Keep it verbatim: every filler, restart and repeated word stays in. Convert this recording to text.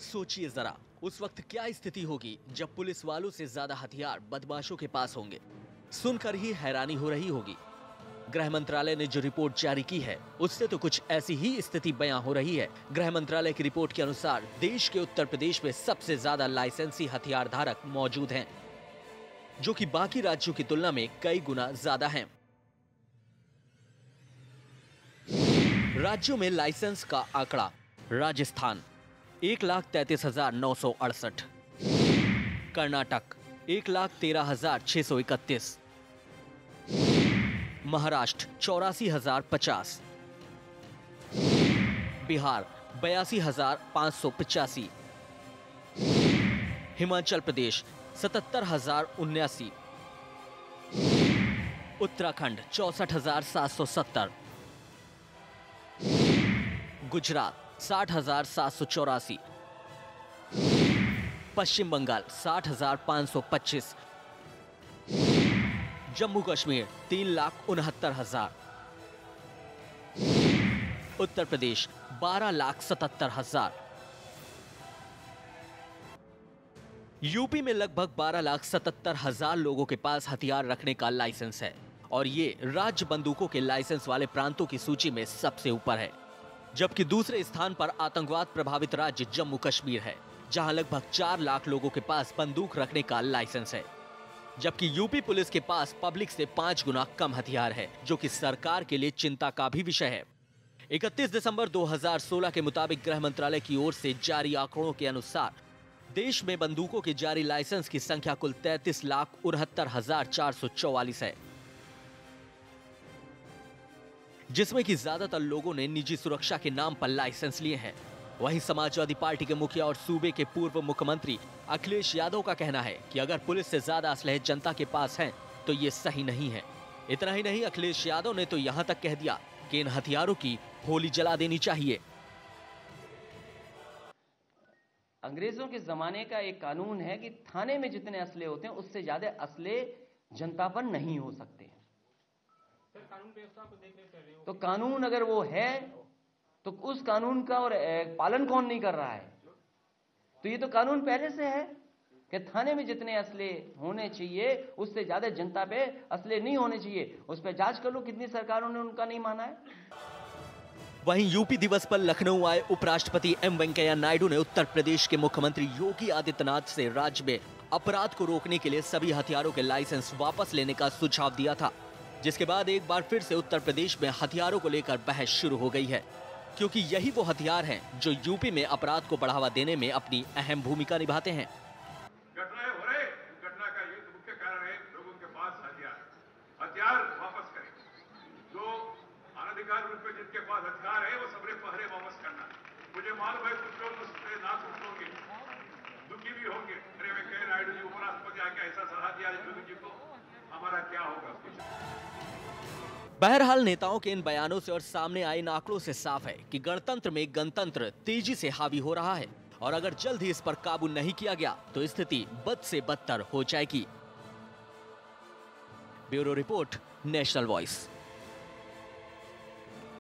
सोचिए जरा, उस वक्त क्या स्थिति होगी जब पुलिस वालों से ज्यादा हथियार बदमाशों के पास होंगे। सुनकर ही हैरानी हो रही होगी। गृह मंत्रालय ने जो रिपोर्ट जारी की है उससे तो कुछ ऐसी ही स्थिति बयां हो रही है। गृह मंत्रालय की रिपोर्ट के अनुसार देश के उत्तर प्रदेश में सबसे ज्यादा लाइसेंसी हथियार धारक मौजूद हैं, जो कि बाकी राज्यों की तुलना में कई गुना ज्यादा हैं। राज्यों में लाइसेंस का आंकड़ा। राजस्थान एक लाख तैतीस हजार नौ सौ अड़सठ, कर्नाटक एक लाख तेरह हजार छह सौ इकतीस, महाराष्ट्र चौरासी हजार पचास, बिहार बयासी हजार पांच सौ पचासी, हिमाचल प्रदेश सतहत्तर हजार उन्यासी, उत्तराखंड चौसठ हजार सात सौ सत्तर, गुजरात साठ हजार सात सौ चौरासी, पश्चिम बंगाल साठ हजार पांच सौ पच्चीस, जम्मू कश्मीर तीन लाख उनहत्तर हजार, उत्तर प्रदेश बारह लाख सतहत्तर हजार। यूपी में लगभग बारह लाख सतहत्तर हजार लोगों के पास हथियार रखने का लाइसेंस है और ये राज्य बंदूकों के लाइसेंस वाले प्रांतों की सूची में सबसे ऊपर है। जबकि दूसरे स्थान पर आतंकवाद प्रभावित राज्य जम्मू कश्मीर है, जहां लगभग चार लाख लोगों के पास बंदूक रखने का लाइसेंस है। जबकि यूपी पुलिस के पास पब्लिक से पांच गुना कम हथियार है, जो कि सरकार के लिए चिंता का भी विषय है। इकतीस दिसंबर दो हज़ार सोलह के मुताबिक गृह मंत्रालय की ओर से जारी आंकड़ों के अनुसार देश में बंदूकों के जारी लाइसेंस की संख्या कुल तैंतीस लाख उनहत्तर हजार चार सौ चौवालीस है, जिसमें कि ज्यादातर लोगों ने निजी सुरक्षा के नाम पर लाइसेंस लिए हैं। वहीं समाजवादी पार्टी के मुखिया और सूबे के पूर्व मुख्यमंत्री अखिलेश यादव का कहना है कि अगर पुलिस से ज्यादा असलहे जनता के पास हैं, तो ये सही नहीं है। इतना ही नहीं, अखिलेश यादव ने तो यहां तक कह दिया कि इन हथियारों की होली जला देनी चाहिए। अंग्रेजों के जमाने का एक कानून है कि थाने में जितने असले होते हैं उससे ज्यादा असले जनता पर नहीं हो सकते। कानून व्यवस्था को देख रहे हो तो कानून अगर वो है तो उस कानून का और पालन कौन नहीं कर रहा है? तो ये तो कानून पहले से है कि थाने में जितने असले होने चाहिए उससे ज्यादा जनता पे असले नहीं होने चाहिए। उस पर जांच कर लो कितनी सरकारों ने उनका नहीं माना है। वहीं यूपी दिवस पर लखनऊ आए उपराष्ट्रपति एम वेंकैया नायडू ने उत्तर प्रदेश के मुख्यमंत्री योगी आदित्यनाथ से राज्य में अपराध को रोकने के लिए सभी हथियारों के लाइसेंस वापस लेने का सुझाव दिया था, जिसके बाद एक बार फिर से उत्तर प्रदेश में हथियारों को लेकर बहस शुरू हो गई है, क्योंकि यही वो हथियार हैं जो यूपी में अपराध को बढ़ावा देने में अपनी अहम भूमिका निभाते हैं। घटनाएं हो रहे, घटना का ये मुख्य कारण है लोगों के पास हथियार हथियार वापस करें। जो अनधिकार रूप में जिनके पास हथियार है वो सबरे पहरे वापस करना। मुझे मालूम है कुछ लोग उससे ना खुश होंगे, दुखी भी होंगे। अरे वेंकैया नायडू जी उपराष्ट्रपति आके ऐसा सलाह दिया योगी जी को, हमारा क्या होगा? बहरहाल नेताओं के इन बयानों से और सामने आए इन आंकड़ों से साफ है कि गणतंत्र में गणतंत्र तेजी से हावी हो रहा है और अगर जल्द ही इस पर काबू नहीं किया गया तो स्थिति बद से बदतर हो जाएगी। Bureau report, national voice.